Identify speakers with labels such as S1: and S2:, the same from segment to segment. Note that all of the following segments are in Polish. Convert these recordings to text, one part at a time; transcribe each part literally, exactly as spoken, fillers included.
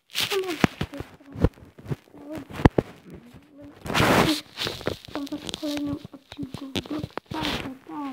S1: Witam was w kolejnym odcinku Blockstara, tak.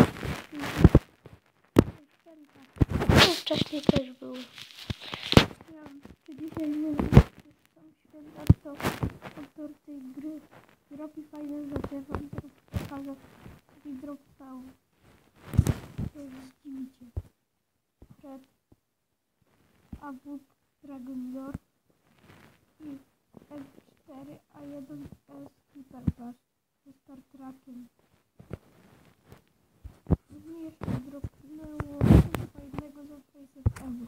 S1: No, wcześniej też był. Ja dzisiaj nie sam święta, to autor tej gry robi fajne rzeczy. Wam teraz pokażę, jaki drop stał. To zdziwicie. Przed Abut Dragon Lord i M cztery A jeden S Hyperbus ze Star Trekiem. Mnie jeszcze dropnęło coś fajnego za sześćset euro.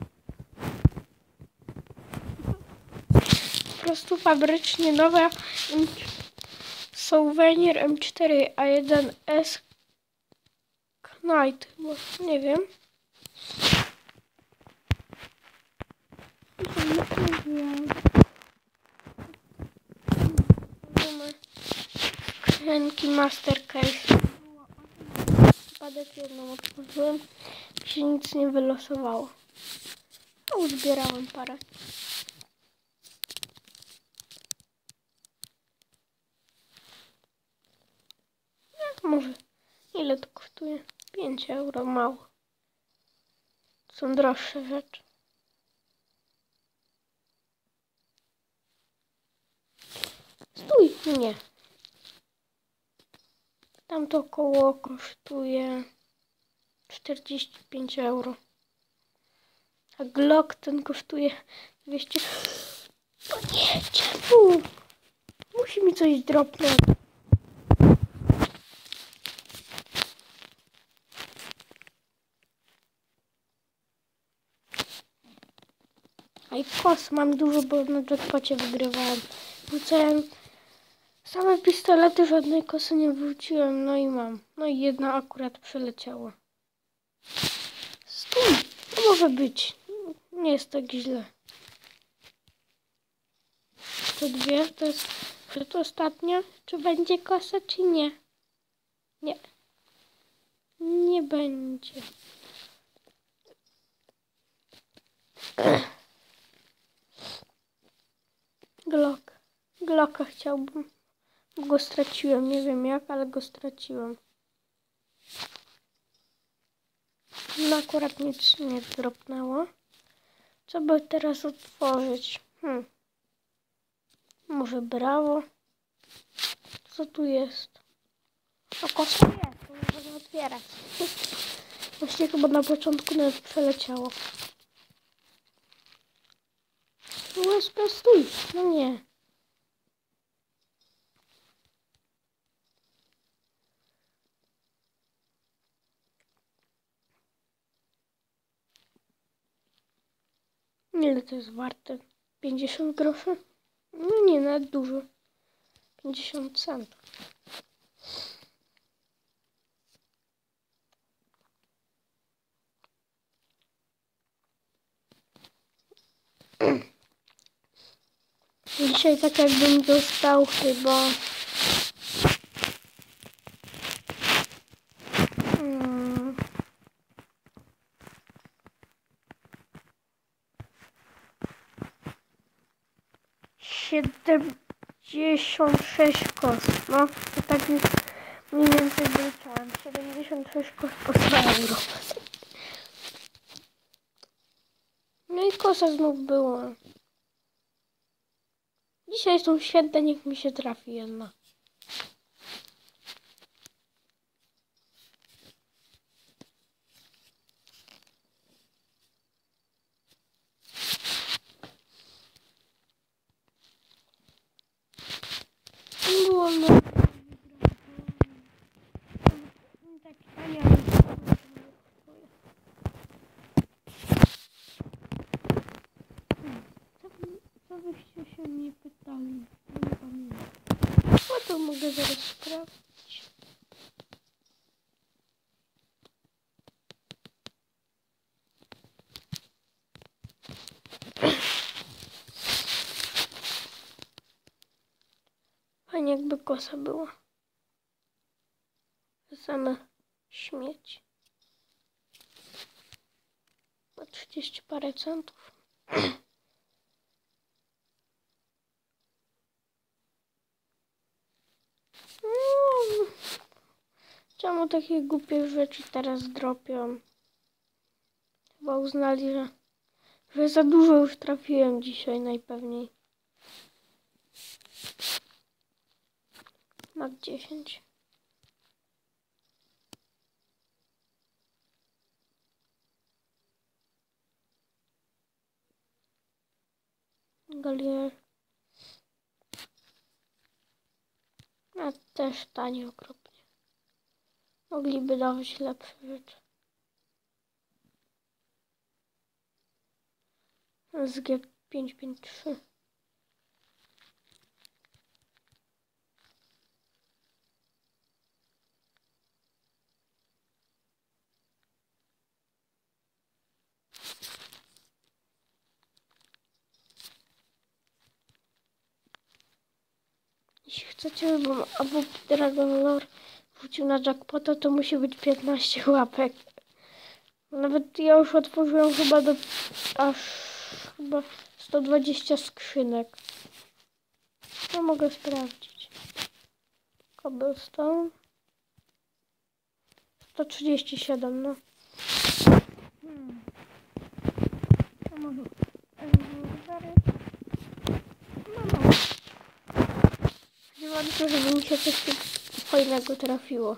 S1: Po prostu fabrycznie nowe Souvenir M cztery A jeden S Knight, bo nie wiem. Skrzynki Master Case. Przypadek jedną otworzyłem i się nic nie wylosowało. A uzbierałem parę. No, może. Ile to kosztuje? pięć euro, mało. Są droższe rzeczy. Stój! Nie. Tam to około kosztuje czterdzieści pięć euro. A Glock ten kosztuje dwieście. O nie, czemu? Musi mi coś dropnąć. A i kos mam dużo, bo na jackpocie wygrywałem. Wróciłem same pistolety, żadnej kosy nie wróciłem, no i mam. No i jedna akurat przeleciała. Stój, to może być. Nie jest tak źle. To dwie, to jest przedostatnia. Czy będzie kosa, czy nie? Nie. Nie będzie. Glock. Glocka chciałbym. Go straciłem. Nie wiem jak, ale go straciłem. No akurat nic nie dropnęło. Co by teraz otworzyć? Hmm. Może brawo? Co tu jest? O, kosa jest. To możemy otwierać. Właśnie chyba na początku nawet przeleciało. U S P stój. No nie. Ile to jest warte? pięćdziesiąt groszy? No nie, nawet dużo. pięćdziesiąt centów. Dzisiaj tak jakbym dostał chyba hmm, siedemdziesiąt sześć kos. No, to tak już mniej więcej wyliczałem. siedemdziesiąt sześć kos po sto euro. No i kosa znów była. Dzisiaj są święta, niech mi się trafi jedna. Było no. Taki tania. Co byście się mnie pytali? Nie pamiętam. No to mogę zaraz sprawdzić. Fajnie jakby kosa była. Same śmieci. Po trzydzieści parę centów. No, czemu takie głupie rzeczy teraz dropią? Chyba uznali, że, że za dużo już trafiłem dzisiaj najpewniej. Mak dziesięć. Galier. A też tanie okropnie. Mogliby dawać lepsze rzeczy. S G pięćset pięćdziesiąt trzy. Jeśli chcecie, bym albo Dragon Lore wrócił na jackpota, to musi być piętnaście łapek. Nawet ja już otworzyłem chyba do aż chyba sto dwadzieścia skrzynek. No mogę sprawdzić. Cobblestone. sto trzydzieści siedem, no. Hmm. To może... No no. Spodziewam się, żeby mi się coś fajnego trafiło.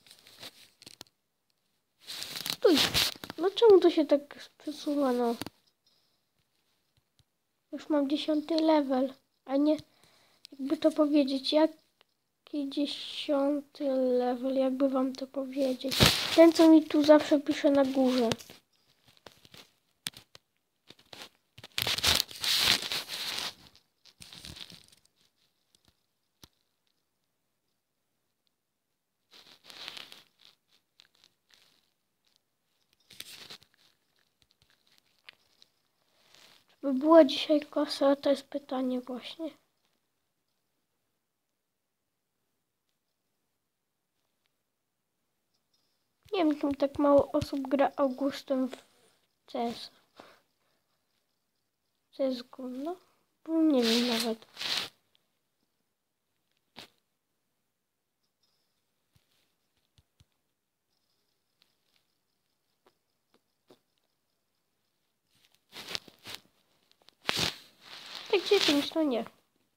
S1: Stój! No czemu to się tak przesuwa, no? Już mam dziesiąty level, a nie... Jakby to powiedzieć, jaki dziesiąty level, jakby wam to powiedzieć. Ten, co mi tu zawsze pisze na górze. By była dzisiaj kosa, to jest pytanie właśnie. Nie wiem, czemu tak mało osób gra Augustem w C S. C S G O, no. Bo nie wiem nawet. Tak dziesięć, no nie.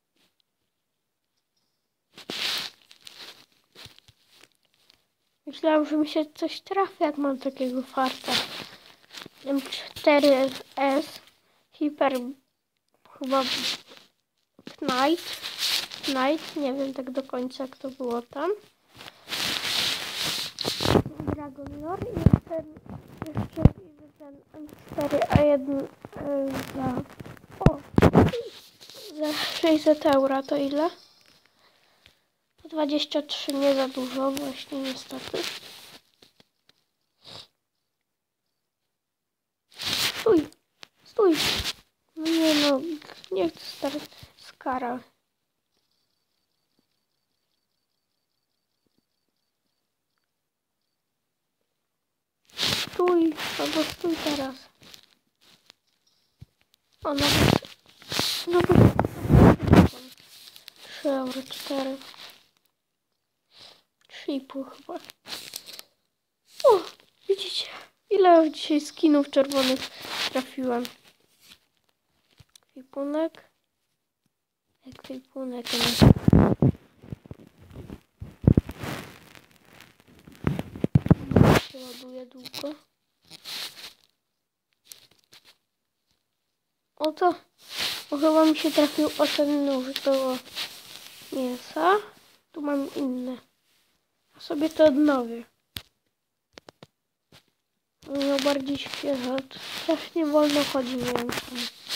S1: Myślałam, że mi się coś trafi, jak mam takiego farta. M cztery S, Hyper, chyba Knight, Knight, nie wiem tak do końca, jak to było tam. Dragon Lore i jeszcze, jeszcze ten M cztery A jeden e, za, o, za sześćset euro, to ile? dwadzieścia trzy, nie za dużo, właśnie niestety. Stój! Stój! No nie no, nie chcę stary skara. Stój, albo stój teraz. O, nawet... Nawet... trzy euro, cztery. trzy i pół chyba. O, widzicie? Ile dzisiaj skinów czerwonych trafiłem. Kwipunek. Ekwipunek. Się ładuje długo. Oto. O, chyba mi się trafił ocen nóż do mięsa. Tu mam inne. A sobie to odnowię. Miał bardziej świeże. Strasznie wolno chodzi mięsem.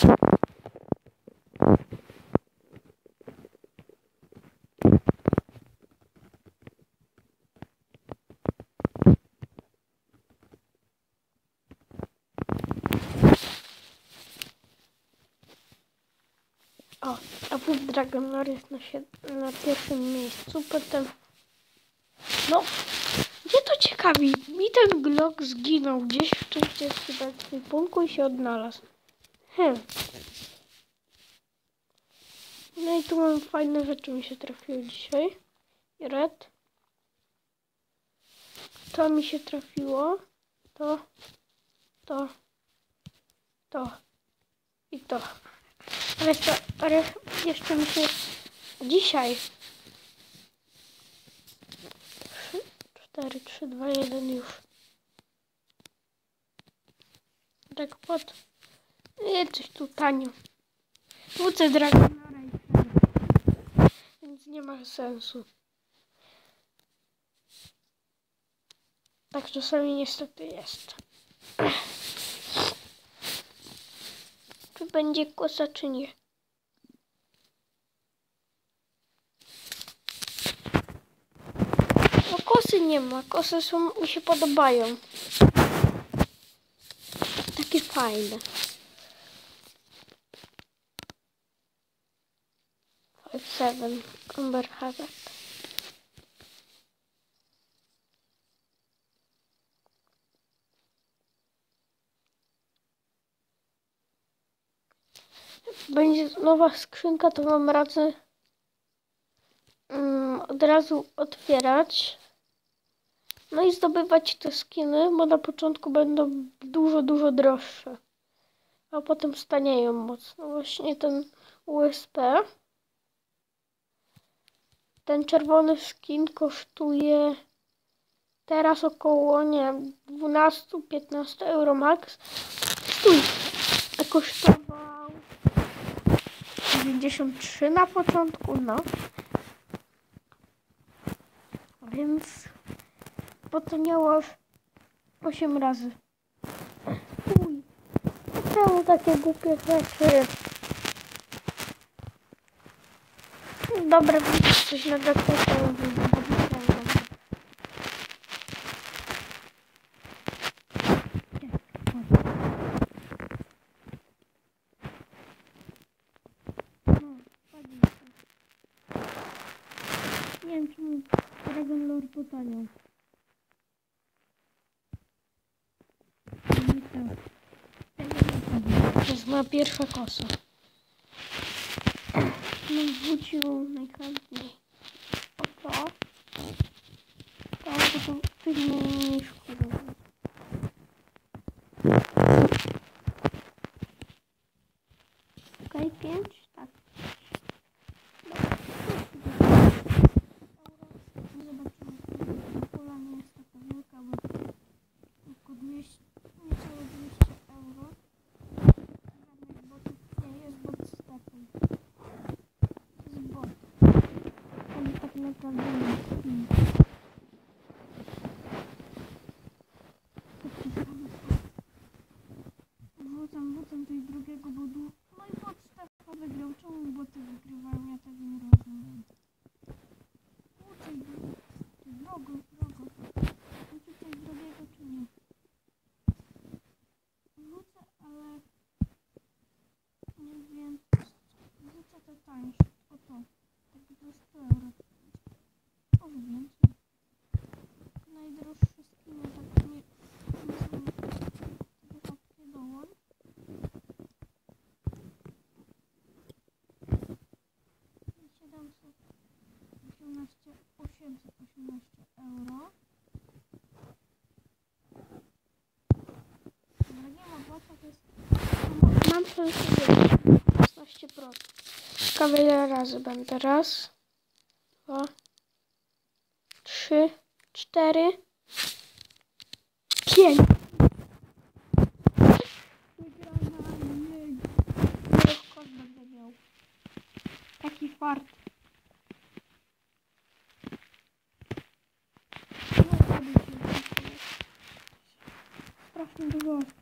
S1: O, a plus Dragon Lore jest na, na pierwszym miejscu. Potem... No, gdzie to ciekawi? Mi ten Glock zginął gdzieś w czymś ekwipunku i się odnalazł. Hmm. No i tu mam fajne rzeczy, mi się trafiły dzisiaj. i red. To mi się trafiło. To, to, to i to. Ale, to, ale jeszcze mi się dzisiaj cztery, trzy, dwa, jeden już. Tak pod. Nie, coś tu tanio. Wrócę Dragonara i przejdę. Więc nie ma sensu. Tak czasami niestety jest. Czy będzie kosa, czy nie? No kosy nie ma. Kosy są, mi się podobają. Takie fajne. five seven. Amber Hazard. Będzie nowa skrzynka, to mam rację um, od razu otwierać. No i zdobywać te skiny, bo na początku będą dużo, dużo droższe. A potem stanieją mocno. Właśnie ten U S P. Ten czerwony skin kosztuje teraz około, nie wiem, dwanaście piętnaście euro max. Stój! A kosztował dziewięćdziesiąt trzy na początku, no. Więc potaniało osiem razy. Uj, czemu takie głupie rzeczy? Dobra, widzę coś na zakupę. Nie wiem, czemu Dragon Lord potaniał. To jest moja pierwsza kosa. No wrócił najchętniej. O to. To, bo to filmie nie szkoda. Okej, pięć? Tak. Dobra. Zobaczymy. Pola nie jest taka wielka, bo tylko dwieście, niecałe dwieście euro. Żadnych botów nie jest, bot z taką. To jest bot. On tak naprawdę jest. Hmm. Wrzucam, wrzucam tej drugiego bodu. No i bot Stefa wygrał. Czemu boty wygrywają? Ja tego nie rozumiem. Wrzucaj drogo, drogo. Wrzucaj drugiego czy nie? Wrzucę, ale nie wiem. Wrzucę to tańsze. O to. Tak do sto euro. Może więcej. Najdroższe skiny tak nie, nie są takie dołącz. siedemset osiemnaście, osiemset osiemnaście euro. Dobra, nie ma bota, to jest... Mam szesnaście procent. Ciekawe ile razy będę. Raz, dwa, trzy, cztery, pięć. Wygrana, jej. Kos będę miał. Taki fart. Strasznie dużo